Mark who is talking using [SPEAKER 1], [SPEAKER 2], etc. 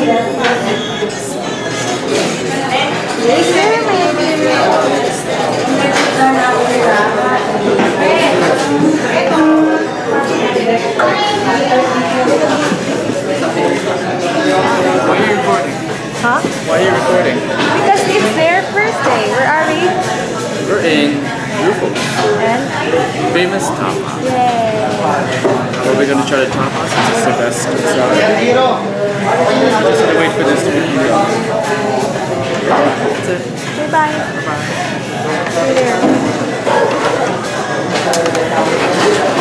[SPEAKER 1] Why are you recording?
[SPEAKER 2] Huh?
[SPEAKER 1] Why are you recording?
[SPEAKER 2] Because it's their birthday. Where are we?
[SPEAKER 1] We're in Rufo.
[SPEAKER 2] And?
[SPEAKER 1] Famous tapas.
[SPEAKER 2] Yay!
[SPEAKER 1] Are we gonna try the tapas? It's the best salad. Just gonna wait for this to be heated. That's it.
[SPEAKER 2] Okay, bye.
[SPEAKER 1] Bye.
[SPEAKER 2] See you there.